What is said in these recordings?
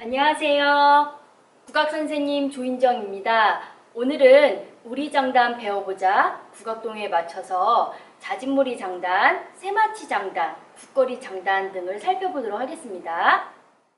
안녕하세요. 국악선생님 조인정입니다. 오늘은 우리 장단 배워보자 국악동에 맞춰서 자진몰이 장단, 세마치 장단, 국거리 장단 등을 살펴보도록 하겠습니다.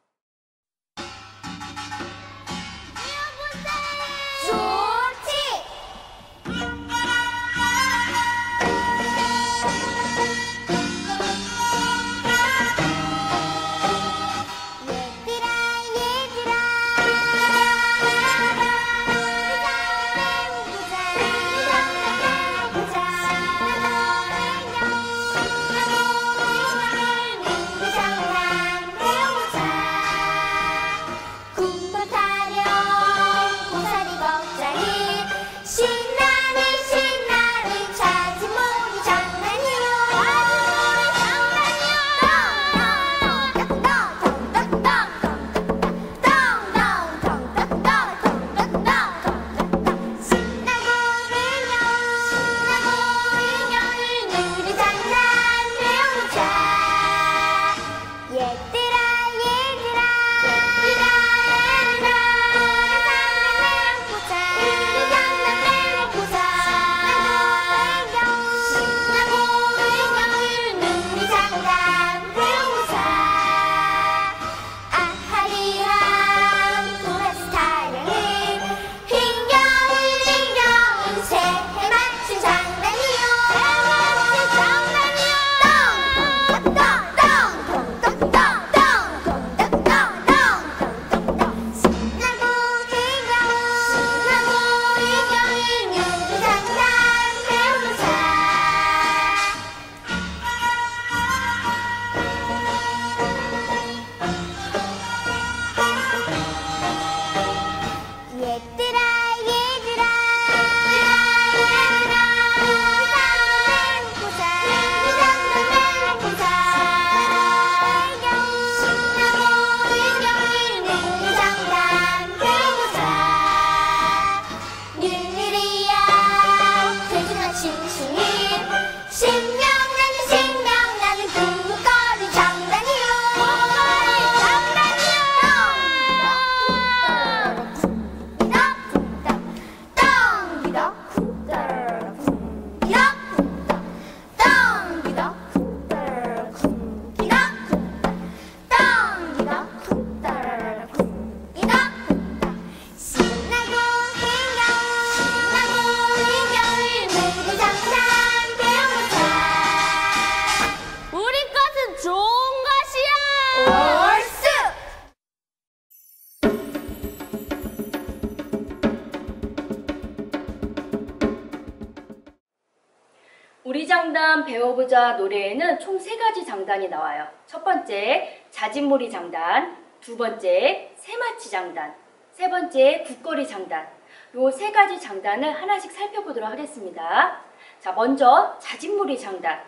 우리 장단 배워보자 노래에는 총 3가지 장단이 나와요. 첫 번째 자진몰이 장단, 두 번째 세마치 장단, 세 번째 국거리 장단. 요 3가지 장단을 하나씩 살펴보도록 하겠습니다. 자, 먼저 자진몰이 장단.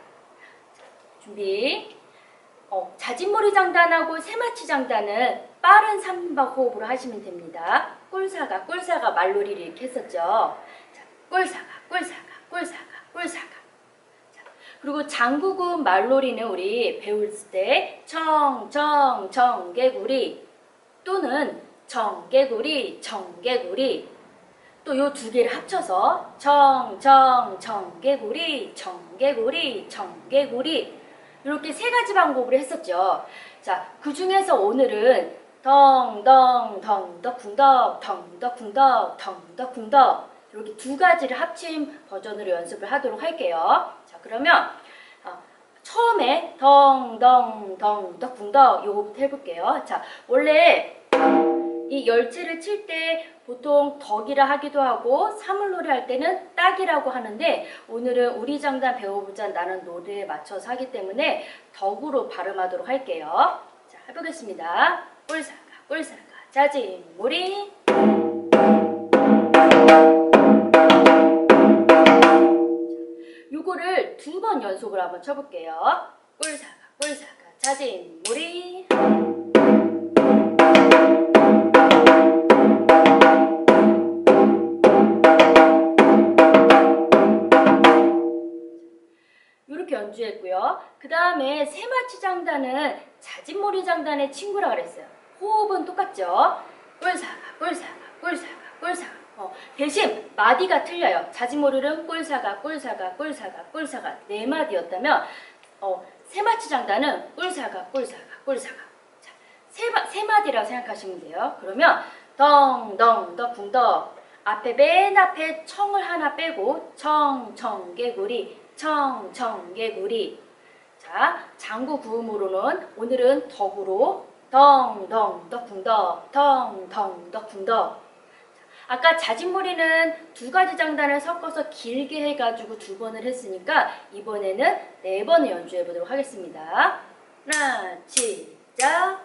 준비. 자진몰이 장단하고 세마치 장단은 빠른 3박 호흡으로 하시면 됩니다. 꿀사가 말놀이를 이렇게 했었죠. 자, 꿀사가 그리고 장구군 말놀이는 우리 배울 때 청개구리 또는 정개구리 또 요 2개를 합쳐서 정개구리 이렇게 3가지 방법으로 했었죠. 자, 그 중에서 오늘은 덩덕쿵덕 이렇게 2가지를 합친 버전으로 연습을 하도록 할게요. 자, 그러면 처음에 덩덕쿵덕 요거부터 해볼게요. 자, 원래 이 열체를 칠 때 보통 덕이라 하기도 하고 사물놀이 할 때는 딱이라고 하는데 오늘은 우리 장단 배워보자 나는 노래에 맞춰서 하기 때문에 덕으로 발음하도록 할게요. 자, 해보겠습니다. 꿀사가 자진몰이. 요거를 2번 연속으로 한번 쳐볼게요. 꿀사가 자진몰이. 이렇게 연주했고요. 그 다음에 세마치 장단은 자진몰이 장단의 친구라 그랬어요. 호흡은 똑같죠? 꿀사가, 꿀사가, 꿀사가, 꿀사가. 대신 마디가 틀려요. 자진몰이는 꿀사가, 꿀사가, 꿀사가, 꿀사가 4마디였다면 세마치 장단은 꿀사가, 꿀사가, 꿀사가. 자, 세 마디라고 생각하시면 돼요. 그러면 덩덩 쿵덕 앞에 맨 앞에 청을 하나 빼고 청청개구리 청청개구리. 자, 장구 구음으로는 오늘은 덕으로 덩덩 덕쿵덕 덩덩 덕쿵덕. 아까 자진몰이는 2가지 장단을 섞어서 길게 해가지고 2번을 했으니까 이번에는 4번을 연주해 보도록 하겠습니다. 하나, 시작!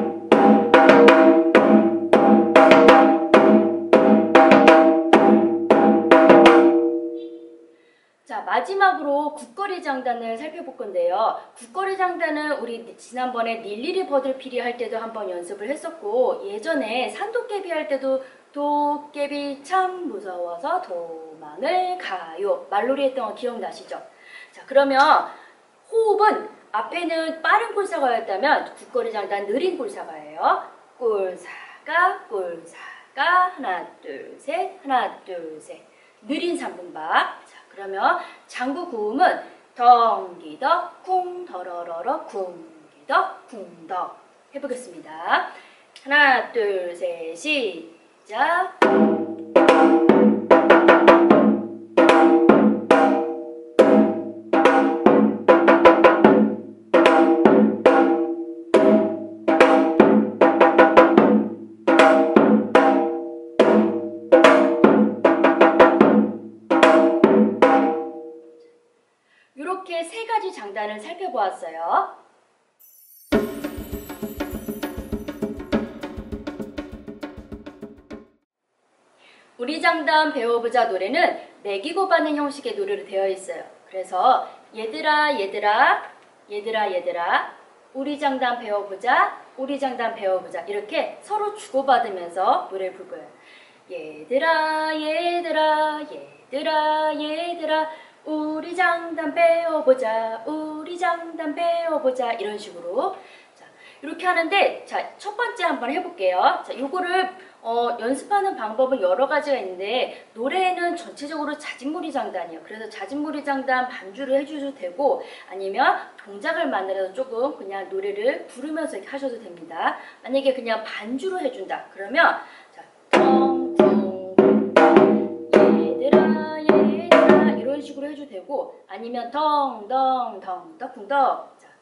자, 마지막으로 국거리 장단을 살펴볼 건데요. 국거리 장단은 우리 지난번에 닐리리 버들피리 할 때도 한번 연습을 했었고, 예전에 산도깨비 할 때도 도깨비 참 무서워서 도망을 가요. 말놀이 했던 거 기억나시죠? 자, 그러면 호흡은 앞에는 빠른 꿀사가였다면 국거리 장단 느린 꿀사가예요. 꿀사가, 꿀사가, 하나, 둘, 셋, 하나, 둘, 셋. 느린 3분박. 자, 그러면 장구 구음은 덩기덕, 쿵, 더러러러, 쿵기덕, 쿵덕. 해보겠습니다. 하나, 둘, 셋, 시작! 이렇게 3가지 장단을 살펴보았어요. 우리 장단 배워보자 노래는 매기고 받는 형식의 노래로 되어 있어요. 그래서 얘들아 얘들아 얘들아 얘들아 우리 장단 배워보자 우리 장단 배워보자 이렇게 서로 주고받으면서 노래를 부를 거예요. 얘들아 얘들아 얘들아 얘들아 우리 장단 배워보자 우리 장단 배워보자 이런 식으로. 자, 이렇게 하는데 자, 첫 번째 한번 해볼게요. 자, 요거를 연습하는 방법은 여러 가지가 있는데 노래는 전체적으로 자진몰이 장단이에요. 그래서 자진몰이 장단 반주를 해주셔도 되고 아니면 동작을 만들어서 조금 그냥 노래를 부르면서 이렇게 하셔도 됩니다. 만약에 그냥 반주로 해준다 그러면 자, 덩쿵 얘들아 얘들아 이런 식으로 해줘도 되고 아니면 덩덩덩 덕쿵덕. 자,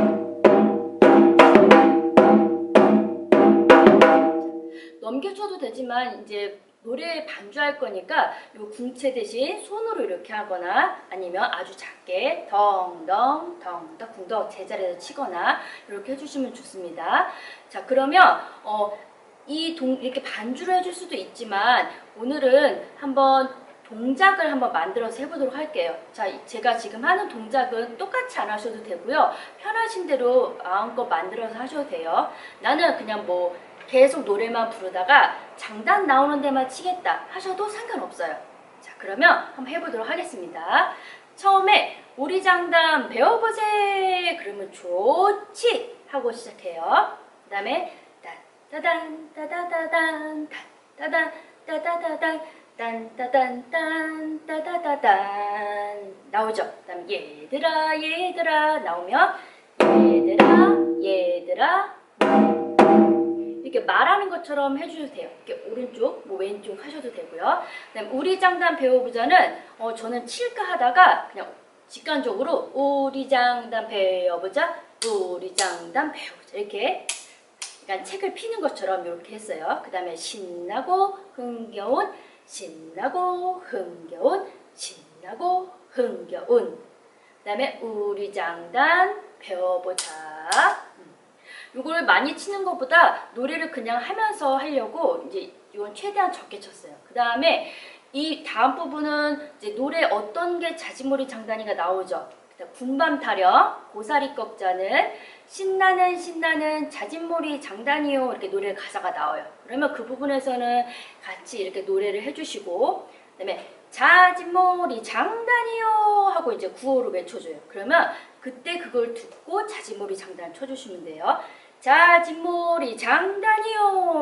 넘겨쳐도 되지만 이제 노래에 반주할 거니까 요 궁체 대신 손으로 이렇게 하거나 아니면 아주 작게 덩덩 덩덕 쿵덕 제자리에서 치거나 이렇게 해주시면 좋습니다. 자, 그러면 이렇게 반주를 해줄 수도 있지만 오늘은 한번 동작을 한번 만들어서 해보도록 할게요. 자, 제가 지금 하는 동작은 똑같이 안 하셔도 되고요. 편하신 대로 마음껏 만들어서 하셔도 돼요. 나는 그냥 뭐 계속 노래만 부르다가 장단 나오는 데만 치겠다 하셔도 상관없어요. 자, 그러면 한번 해보도록 하겠습니다. 처음에 우리 장단 배워보세 그러면 좋지 하고 시작해요. 그 다음에 따단 따다다단 따단 따다다단 딴따단딴 따다다단 나오죠. 그 다음에 얘들아 얘들아 나오면 얘들아 얘들아 이렇게 말하는 것처럼 해주셔도 돼요. 이렇게 오른쪽, 뭐 왼쪽 하셔도 되고요. 그다음에 우리 장단 배워보자는 저는 칠까 하다가 그냥 직관적으로 우리 장단 배워보자, 우리 장단 배워보자 이렇게 약간 책을 피는 것처럼 이렇게 했어요. 그 다음에 신나고 흥겨운, 신나고 흥겨운, 신나고 흥겨운. 그 다음에 우리 장단 배워보자. 이걸 많이 치는 것보다 노래를 그냥 하면서 하려고 이제 이건 최대한 적게 쳤어요. 그 다음에 이 다음 부분은 이제 노래 어떤 게 자진몰이 장단이가 나오죠. 군밤 타령, 고사리 꺾자는 신나는 신나는 자진몰이 장단이요 이렇게 노래 가사가 나와요. 그러면 그 부분에서는 같이 이렇게 노래를 해주시고 그다음에 자진몰이 장단이요 하고 이제 구호로 외쳐줘요. 그러면 그때 그걸 듣고 자진몰이 장단 쳐주시면 돼요. 자진몰이 장단이요.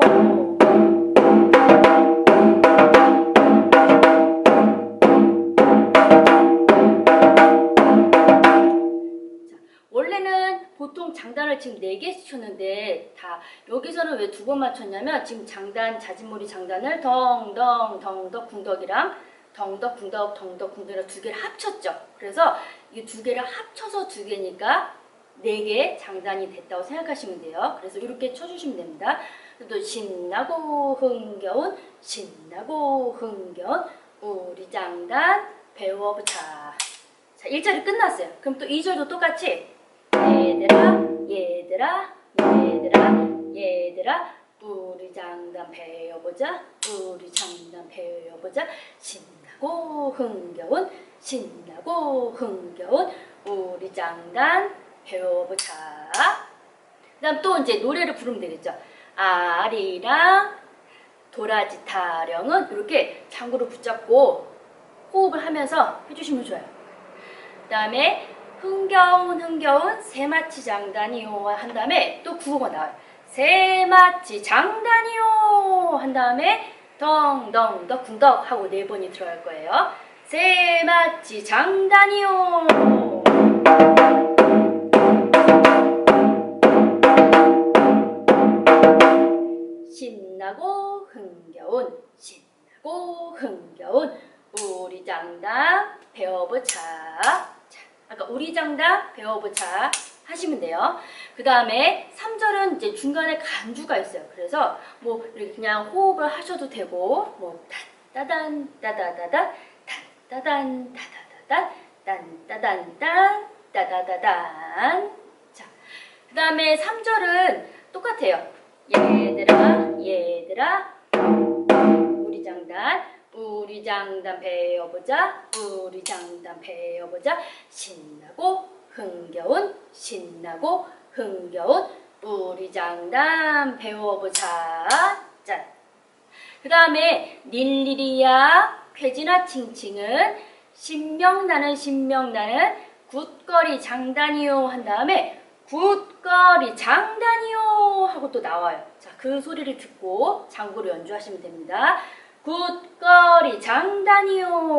원래는 보통 장단을 지금 4개씩 쳤는데 다 여기서는 왜 2번 맞췄냐면 지금 장단, 자진몰이 장단을 덩덩, 덩덕, 궁덕이랑 덩덕, 궁덕, 덩덕, 궁덕이랑 2개를 합쳤죠. 그래서 이 2개를 합쳐서 2개니까 4개 장단이 됐다고 생각하시면 돼요. 그래서 이렇게 쳐주시면 됩니다. 또 신나고 흥겨운, 신나고 흥겨운 우리 장단 배워보자. 자, 1절이 끝났어요. 그럼 또 2절도 똑같이 얘들아, 얘들아, 얘들아, 얘들아, 우리 장단 배워보자. 우리 장단 배워보자. 신나고 흥겨운, 신나고 흥겨운 우리 장단 배워보자. 그 다음 또 이제 노래를 부르면 되겠죠. 아리랑 도라지 타령은 이렇게 장구를 붙잡고 호흡을 하면서 해주시면 좋아요. 그 다음에 흥겨운 흥겨운 새마치 장단이요 한 다음에 또 구호가 나와요. 새마치 장단이요 한 다음에 덩덩덕 궁덕 하고 4번이 들어갈 거예요. 새마치 장단이요. 신나고 흥겨운, 신나고 흥겨운 우리 장단 배워보자. 자, 아까 우리 장단 배워보자 하시면 돼요. 그 다음에 3절은 이제 중간에 간주가 있어요. 그래서 뭐 이렇게 그냥 호흡을 하셔도 되고, 뭐 따단 따다다단, 따단 따다다단, 딴따단딴, 따다다단. 자, 그 다음에 3절은 똑같아요. 얘들아, 얘들아, 우리 장단, 우리 장단 배워보자. 우리 장단 배워보자. 신나고 흥겨운, 신나고 흥겨운 우리 장단 배워보자. 짠. 그 다음에 닐리리야, 쾌지나 칭칭은 신명나는 신명나는 굿거리 장단이요 한 다음에 굿거리 장단이요 하고 또 나와요. 자, 그 소리를 듣고 장구로 연주하시면 됩니다. 굿거리 장단이요.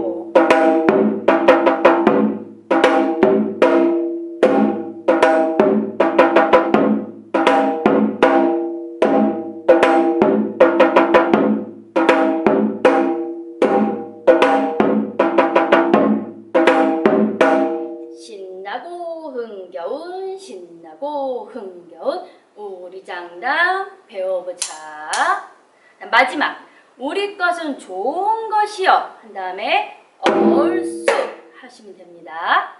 신나고 흥겨운, 신나고 흥겨운 우리 장단 배워보자. 마지막 우리 것은 좋은 것이요 한 다음에 얼쑤 하시면 됩니다.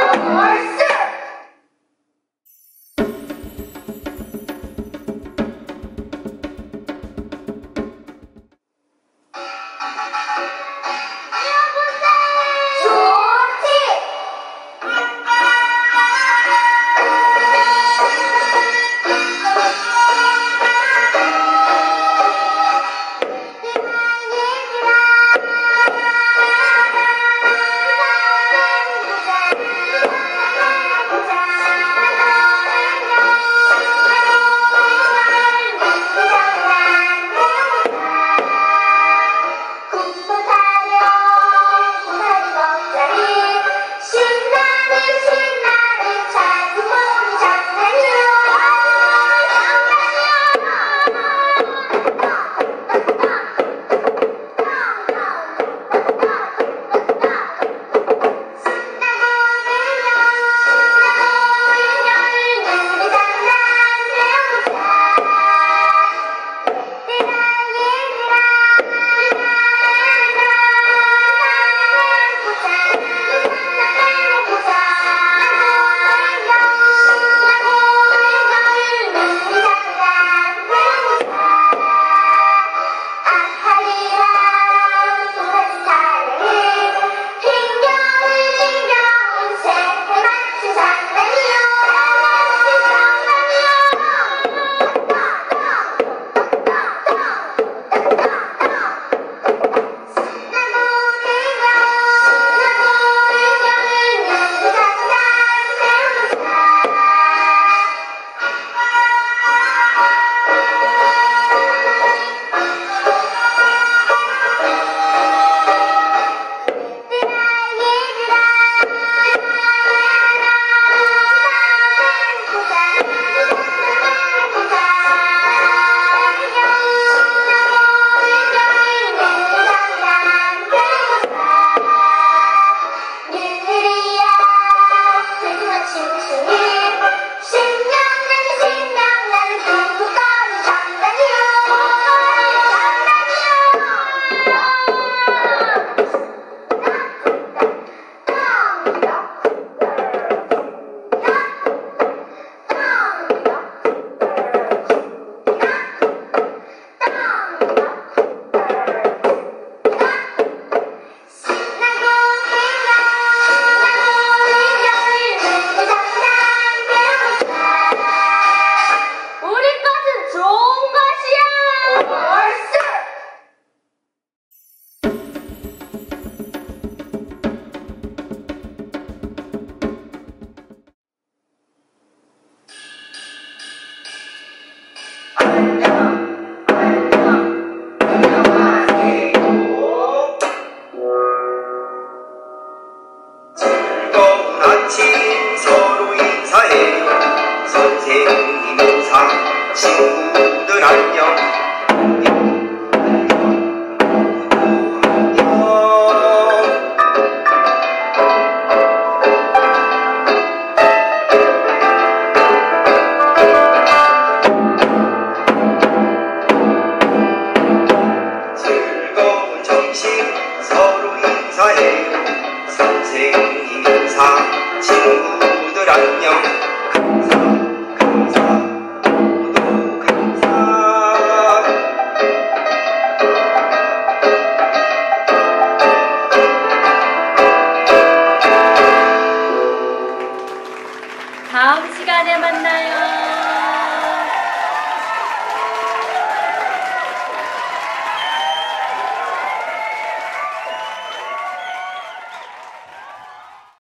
다음 시간에 만나요.